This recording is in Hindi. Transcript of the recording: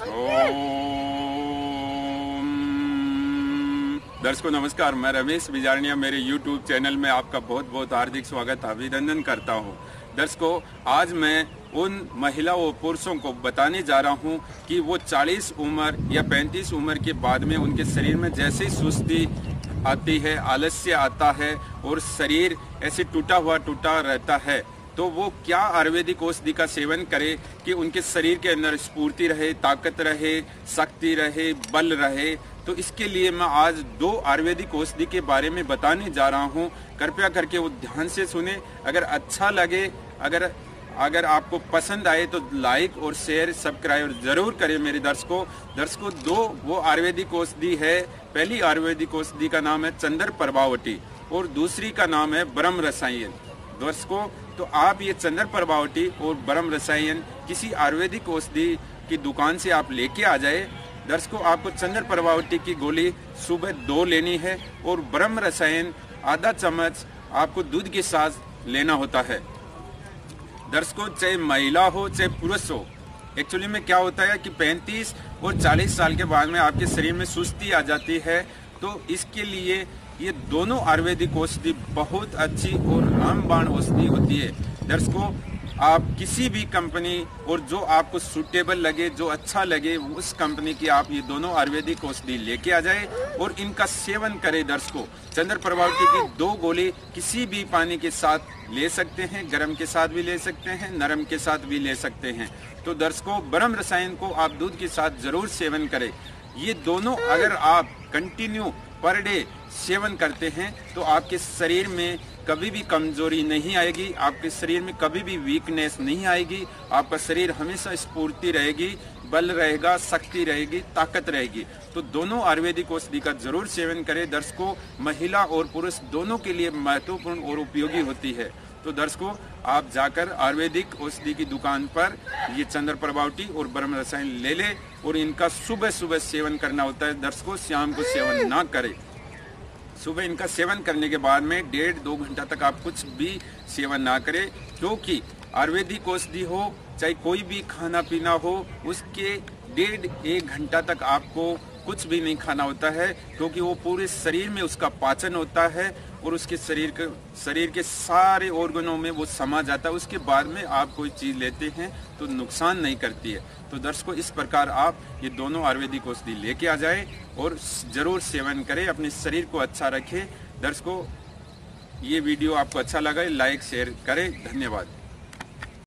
दर्शकों नमस्कार, मैं रमेश बिजारनिया मेरे YouTube चैनल में आपका बहुत बहुत हार्दिक स्वागत अभिनंदन करता हूं। दर्शकों, आज मैं उन महिला व पुरुषों को बताने जा रहा हूं कि वो 40 उम्र या 35 उम्र के बाद में उनके शरीर में जैसे ही सुस्ती आती है, आलस्य आता है और शरीर ऐसे टूटा रहता है, तो वो क्या आयुर्वेदिक औषधि का सेवन करे कि उनके शरीर के अंदर स्फूर्ति रहे, ताकत रहे, शक्ति रहे, बल रहे। तो इसके लिए मैं आज 2 आयुर्वेदिक औषधि के बारे में बताने जा रहा हूँ। कृपया करके वो ध्यान से सुने। अगर अच्छा लगे, अगर आपको पसंद आए तो लाइक और शेयर सब्सक्राइब जरूर करें मेरे दर्शकों। 2 वो आयुर्वेदिक औषधि है। पहली आयुर्वेदिक औषधि का नाम है चंद्र प्रभावती और दूसरी का नाम है ब्रह्म रसायन। दर्शकों, तो आप ये चंद्र प्रभावती और ब्रह्म रसायन किसी आयुर्वेदिक औषधि की दुकान से आप लेके आ जाए। दर्शकों, आपको चंद्र प्रभावती की गोली सुबह 2 लेनी है और ब्रह्म रसायन आधा चम्मच आपको दूध के साथ लेना होता है। दर्शकों, चाहे महिला हो चाहे पुरुष हो, एक्चुअली में क्या होता है कि 35 और 40 साल के बाद में आपके शरीर में सुस्ती आ जाती है। तो इसके लिए ये दोनों आयुर्वेदिक औषधि बहुत अच्छी और रामबाण औषधि होती है। दर्शकों, आप किसी भी कंपनी और जो आपको सूटेबल लगे, जो अच्छा लगे, उस कंपनी की आप ये दोनों आयुर्वेदिक औषधि लेके आ जाए और इनका सेवन करें। दर्शकों, चंद्र प्रभावती की 2 गोली किसी भी पानी के साथ ले सकते हैं, गर्म के साथ भी ले सकते हैं, नरम के साथ भी ले सकते हैं। तो दर्शकों, ब्रह्म रसायन को आप दूध के साथ जरूर सेवन करें। ये दोनों अगर आप कंटिन्यू पर डे सेवन करते हैं तो आपके शरीर में कभी भी कमजोरी नहीं आएगी, आपके शरीर में कभी भी वीकनेस नहीं आएगी। आपका शरीर हमेशा स्फूर्ति रहेगी, बल रहेगा, शक्ति रहेगी, ताकत रहेगी। तो दोनों आयुर्वेदिक औषधि का जरूर सेवन करें। दर्शकों, महिला और पुरुष दोनों के लिए महत्वपूर्ण और उपयोगी होती है। तो दर्शकों, आप जाकर आयुर्वेदिक औषधि की दुकान पर ये चंद्र प्रभावती और ब्रह्म रसायन ले लें और इनका सुबह सुबह सेवन करना होता है। दर्शकों, शाम को सेवन ना करें। सुबह इनका सेवन करने के बाद में 1.5-2 घंटा तक आप कुछ भी सेवन ना करें, क्योंकि आयुर्वेदिक औषधि हो चाहे कोई भी खाना पीना हो, उसके 1.5-1 घंटा तक आपको कुछ भी नहीं खाना होता है, क्योंकि वो पूरे शरीर में उसका पाचन होता है और उसके शरीर के सारे ऑर्गनों में वो समा जाता है। उसके बाद में आप कोई चीज लेते हैं तो नुकसान नहीं करती है। तो दर्शकों, इस प्रकार आप ये दोनों आयुर्वेदिक औषधि लेके आ जाएं और जरूर सेवन करें, अपने शरीर को अच्छा रखें। दर्शकों, ये वीडियो आपको अच्छा लगा, लाइक शेयर करें। धन्यवाद।